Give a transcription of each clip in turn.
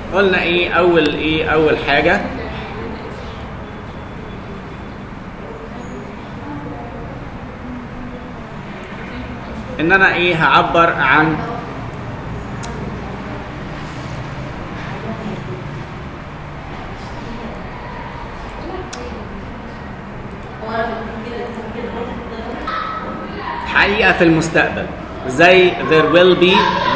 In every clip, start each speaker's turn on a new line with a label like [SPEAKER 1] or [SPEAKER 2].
[SPEAKER 1] قلنا اول حاجه ان انا هعبر عن حقيقة في المستقبل، زي there will be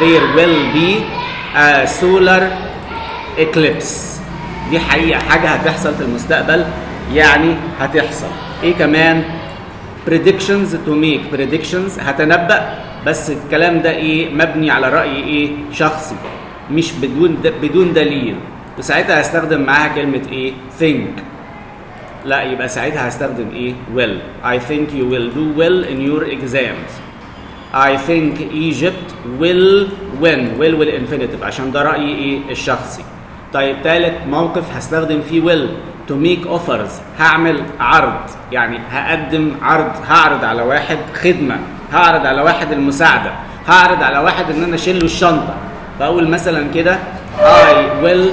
[SPEAKER 1] a solar eclipse. دي حقيقة، حاجة هتحصل في المستقبل، يعني هتحصل. ايه كمان؟ predictions to make predictions، هتنبأ، بس الكلام ده مبني على رأي شخصي، مش بدون دليل. وساعتها هستخدم معاها كلمة think. لا، يبقى ساعتها هستخدم will. I think you will do well in your exams. I think Egypt will win. will والinfinitive عشان ده رأيي الشخصي. طيب ثالث موقف هستخدم فيه will to make offers. هعمل عرض، يعني هقدم عرض، هعرض على واحد خدمة، هعرض على واحد المساعدة، هعرض على واحد ان انا اشيل له الشنطة. فاقول مثلا كده I will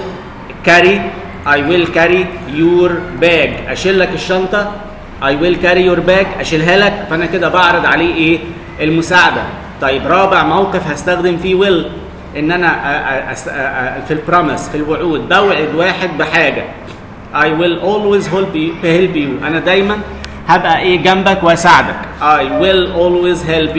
[SPEAKER 1] carry your bag. اشيل لك الشنطة. I will carry your bag، اشيلها لك. فانا كده بعرض عليه المساعدة. طيب رابع موقف هستخدم فيه will، ان انا في البروميس، في الوعود، بوعد واحد بحاجة. I will always help you. انا دايما هبقى جنبك واساعدك. I will always help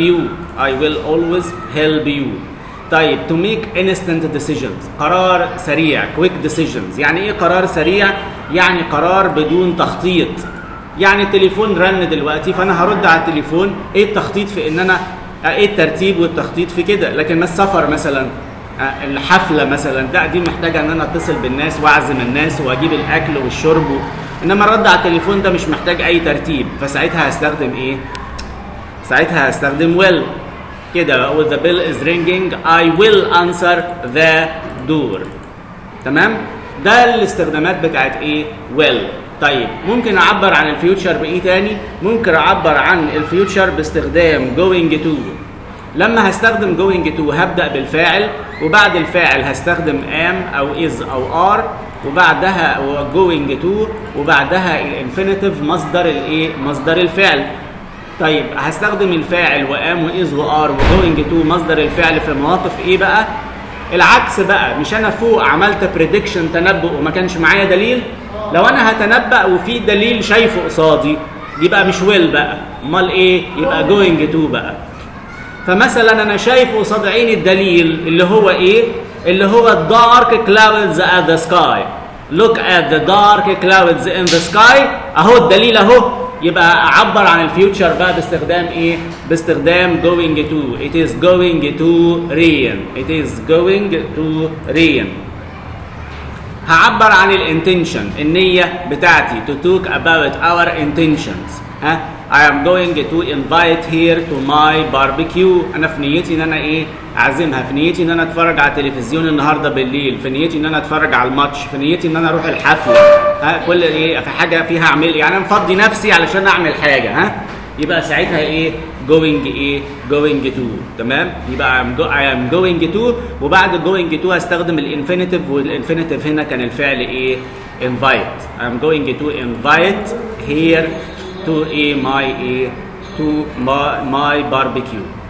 [SPEAKER 1] you. طيب to make instant decisions، قرار سريع، quick decisions. يعني ايه قرار سريع؟ يعني قرار بدون تخطيط. يعني التليفون رن دلوقتي، فانا هرد على التليفون. ايه التخطيط في ان انا الترتيب والتخطيط في كده؟ لكن ما السفر مثلا، الحفله مثلا، لا دي محتاجه ان انا اتصل بالناس واعزم الناس واجيب الاكل والشرب انما الرد على التليفون ده مش محتاج اي ترتيب. فساعتها هستخدم ساعتها هستخدم will. كده اقول the bell is ringing I will answer the door. تمام؟ ده الاستخدامات بتاعت will. طيب ممكن اعبر عن الفيوتشر بايه تاني؟ ممكن اعبر عن الفيوتشر باستخدام going to. لما هستخدم going to هبدأ بالفاعل، وبعد الفاعل هستخدم am او is او are، وبعدها going to، وبعدها الانفينيتيف مصدر الفعل. طيب هستخدم الفاعل وام واز وار وجوينج تو مصدر الفعل في مواقف بقى؟ العكس بقى. مش انا فوق عملت بريدكشن، تنبؤ، وما كانش معايا دليل؟ لو انا هتنبأ وفي دليل شايفه قصادي، يبقى مش ويل بقى، امال يبقى جوينج تو بقى. فمثلا انا شايف قصاد عيني الدليل اللي هو اللي هو dark clouds at the sky. look at the dark clouds in the sky. اهو الدليل اهو. يبقى اعبر عن الفيوتشر بقى باستخدام باستخدام going to. it is going to rain. it is going to rain. هعبر عن الانتنشن، النية بتاعتي to talk about our intentions. I am going to invite her to my barbecue. انا في نيتي ان انا اعزمها، في نيتي ان انا اتفرج على التلفزيون النهارده بالليل، في نيتي ان انا اتفرج على الماتش، في نيتي ان انا اروح الحفله. كل في حاجه فيها اعمل انا مفضي نفسي علشان اعمل حاجه. يبقى ساعتها going to. تمام؟ يبقى I am going to، وبعد going to هستخدم الانفينيتيف، والانفينيتيف هنا كان الفعل invite. I am going to invite here to my barbecue.